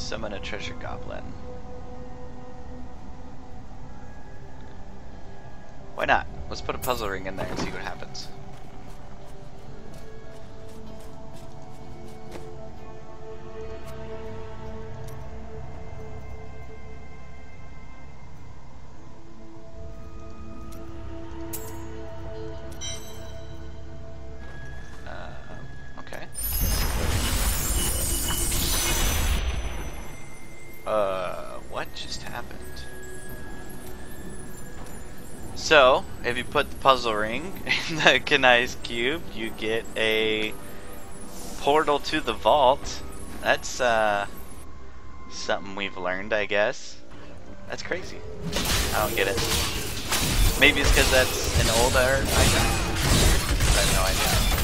summon a treasure goblin. Why not? Let's put a puzzle ring in there and see what happens. Okay. What just happened? So, if you put the puzzle ring in the Kanai's cube, you get a portal to the vault. That's something we've learned, I guess. That's crazy. I don't get it. Maybe it's because that's an older item. I have no idea.